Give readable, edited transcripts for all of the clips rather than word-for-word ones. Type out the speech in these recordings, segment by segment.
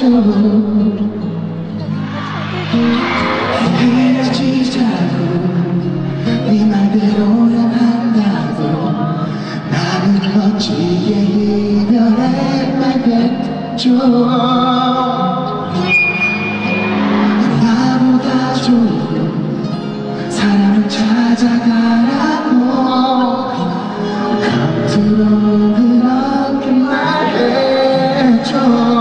헤어지자고 네 말대로는 한다고 나는 멋지게 이별의 말 뱉었죠. 나보다 좋은 사람을 찾아가라고 겉으로 그렇게 말했죠.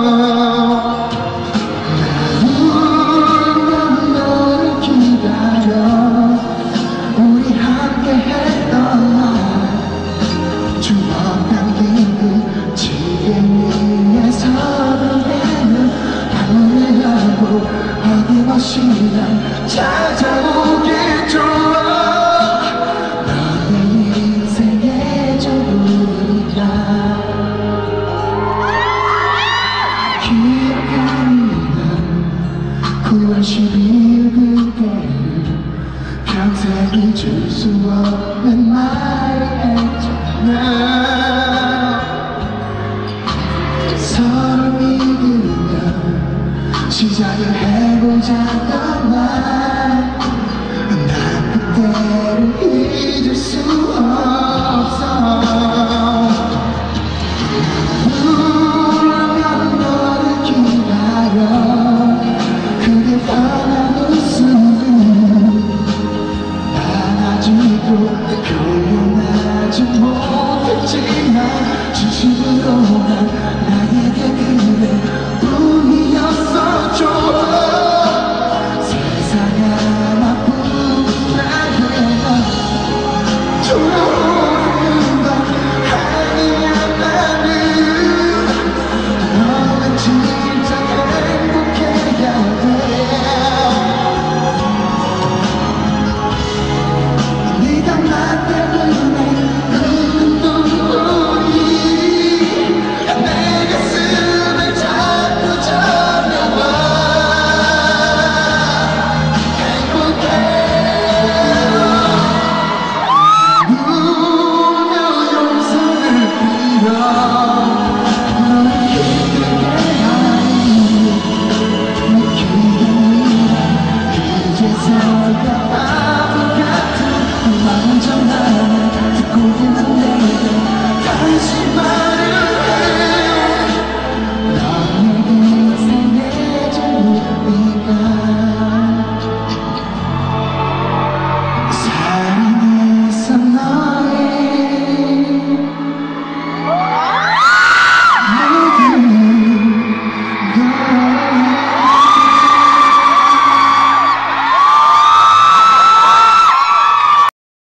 울면 너를 기다려 우리 함께 했던 날 추억 남긴 그 지금 위에 서로에는 보내려고 어김없이 난 찾아오겠죠. 너의 인생의 전부니까 기억합니다. 9월 12일 그때를 평생 잊을 수 없는 말을 했잖아. 서로 믿으며 시작을 해보자던 말 난 그때를 잊을 수 없어. 울면 너를 기다려 그게 환한 웃음은 난 아직도 표현하지 못했지만 진심으로 난